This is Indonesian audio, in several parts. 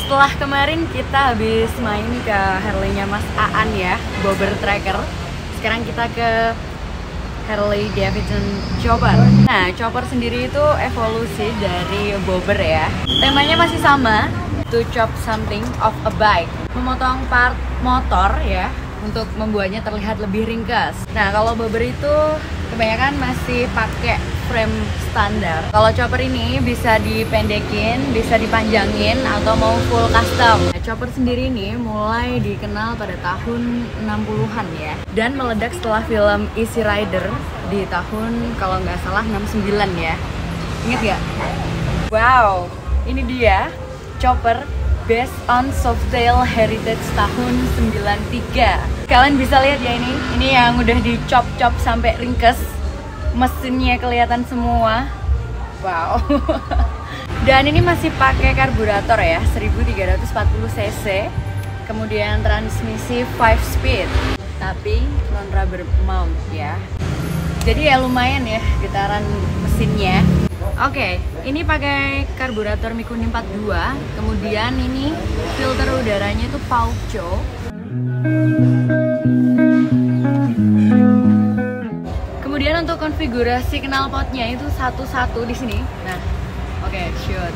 setelah kemarin kita habis main ke Harley-nya Mas Aan ya, Bobber Tracker. Sekarang kita ke Harley Davidson Chopper. Nah, Chopper sendiri itu evolusi dari Bobber ya. Temanya masih sama, to chop something of a bike. Memotong part motor ya, untuk membuatnya terlihat lebih ringkas. Nah, kalau Bobber itu kebanyakan masih pakai frame standar. Kalau Chopper ini bisa dipendekin, bisa dipanjangin, atau mau full custom. Nah, Chopper sendiri ini mulai dikenal pada tahun 60-an ya, dan meledak setelah film Easy Rider di tahun kalau nggak salah 69 ya. Ingat nggak? Wow, ini dia Chopper based on Softail Heritage tahun 93. Kalian bisa lihat ya, ini yang udah dicop-cop sampai ringkes. Mesinnya kelihatan semua. Wow. Dan ini masih pakai karburator ya, 1340 cc. Kemudian transmisi 5 speed, tapi non rubber mount ya. Jadi ya lumayan ya getaran mesinnya. Oke, ini pakai karburator Mikuni 42. Kemudian ini filter udaranya itu Paucho. Kemudian untuk konfigurasi knalpotnya itu satu-satu di sini. Nah, oke, shoot.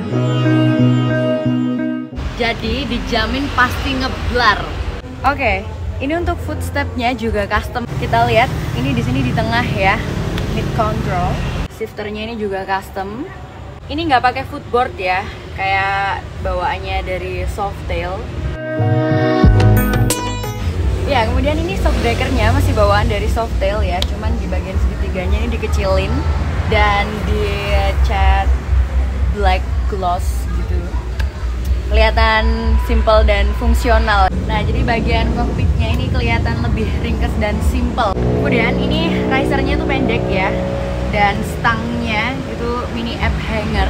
Jadi dijamin pasti ngeblar. Oke, ini untuk footstepnya juga custom. Kita lihat, ini di sini di tengah ya, mid control. Shifternya ini juga custom. Ini nggak pakai footboard ya, kayak bawaannya dari Softail. Ya, kemudian ini shockbreakernya masih bawaan dari Softail ya, cuman di bagian segitiganya ini dikecilin dan dicat black gloss gitu. Kelihatan simple dan fungsional. Nah, jadi bagian cockpitnya ini kelihatan lebih ringkas dan simple. Kemudian ini risernya tuh pendek ya, dan stangnya itu mini app hanger.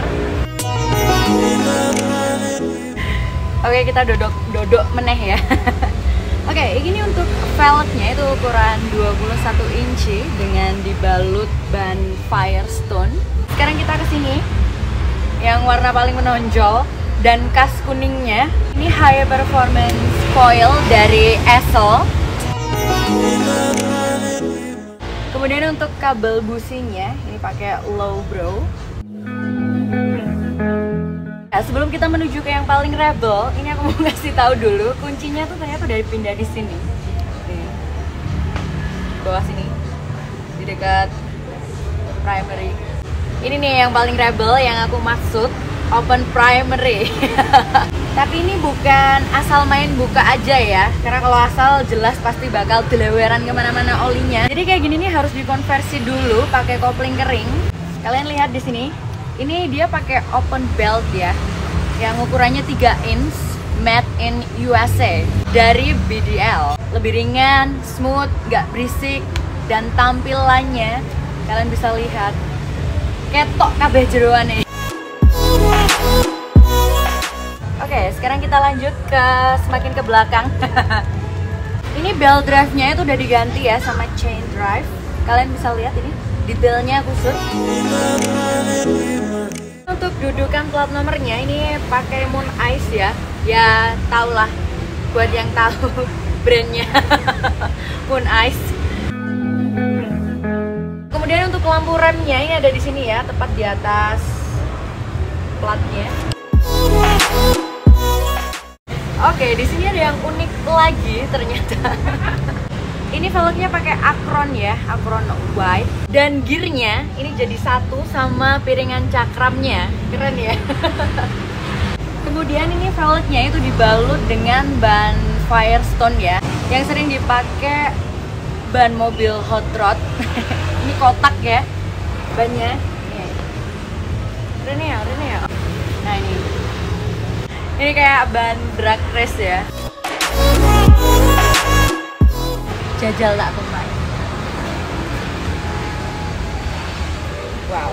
Oke, kita dodok meneh ya. Oke, ini untuk velgnya itu ukuran 21 inci dengan dibalut ban Firestone. Sekarang kita ke sini. Yang warna paling menonjol dan khas kuningnya, ini high performance coil dari Essel. Kemudian untuk kabel businya ini pakai low bro. Nah, sebelum kita menuju ke yang paling rebel, ini aku mau ngasih tahu dulu kuncinya tuh ternyata udah dipindah di sini. Nih. Bawah sini. Di dekat primary. Ini nih yang paling rebel yang aku maksud, open primary. Tapi ini bukan asal main buka aja ya, karena kalau asal jelas pasti bakal deleweran kemana-mana olinya. Jadi kayak gini nih harus dikonversi dulu pakai kopling kering. Kalian lihat di sini, ini dia pakai open belt ya, yang ukurannya 3 inch, made in USA dari BDL. Lebih ringan, smooth, gak berisik, dan tampilannya kalian bisa lihat ketok kabeh jeroane. Oke, sekarang kita lanjut ke semakin ke belakang. Ini belt drive-nya itu udah diganti ya sama chain drive. Kalian bisa lihat ini detailnya kusut. Untuk dudukan plat nomornya ini pakai Moon Ice ya. Ya tau lah, buat yang tahu brandnya. Moon Ice. Kemudian untuk lampu remnya ini ada di sini ya, tepat di atas platnya. Oke, di sini ada yang unik lagi ternyata. Ini velgnya pakai Acron ya, Acron white. Dan gearnya ini jadi satu sama piringan cakramnya. Keren ya. Kemudian ini velgnya itu dibalut dengan ban Firestone ya, yang sering dipakai ban mobil hot rod. Ini kotak ya bannya. Keren ya. Nah ini kayak ban drag race ya. Jajal tak pemain. Wow.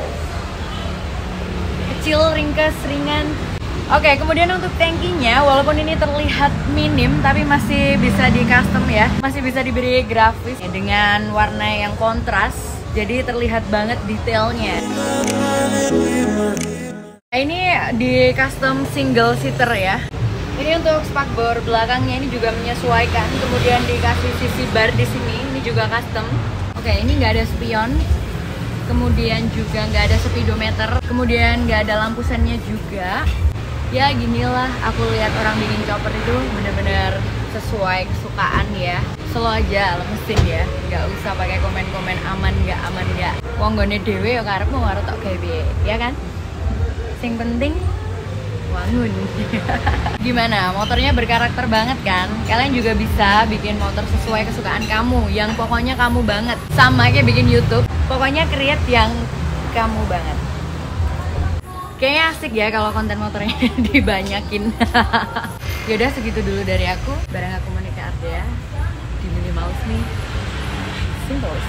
Kecil, ringkas, ringan. Oke, kemudian untuk tankinya, walaupun ini terlihat minim, tapi masih bisa di custom ya. Masih bisa diberi grafis dengan warna yang kontras, jadi terlihat banget detailnya. Ini di custom single seater ya. Ini untuk spakbor belakangnya ini juga menyesuaikan, kemudian dikasih sisi bar di sini, ini juga custom. Oke, ini nggak ada spion, kemudian juga nggak ada speedometer, kemudian nggak ada lampu sennya juga. Ya ginilah, aku lihat orang bikin chopper itu bener-bener sesuai kesukaan ya. Slow aja mesin ya, nggak usah pakai komen-komen aman nggak. Wong gone dhewe ya karepmu karo tok gawe, ya kan? Sing penting wangun. Gimana? Motornya berkarakter banget kan? Kalian juga bisa bikin motor sesuai kesukaan kamu, yang pokoknya kamu banget. Sama kayak bikin YouTube, pokoknya create yang kamu banget. Kayaknya asik ya kalau konten motornya dibanyakin. Yaudah segitu dulu dari aku, bareng aku Monica Ardea di Minimalist nih. Simple.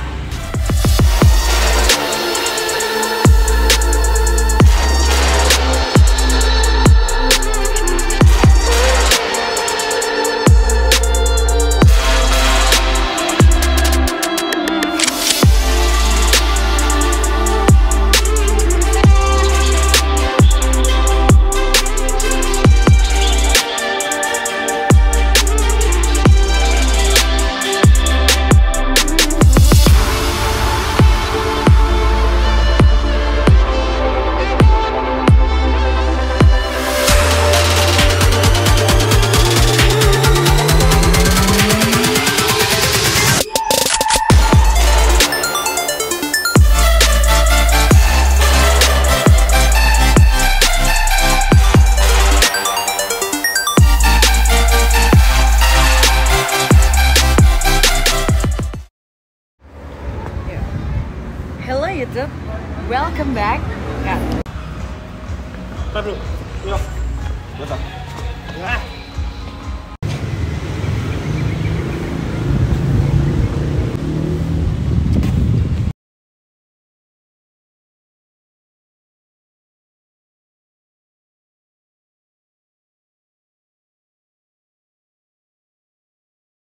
Hello YouTube, welcome back. Ntar dulu, yuk.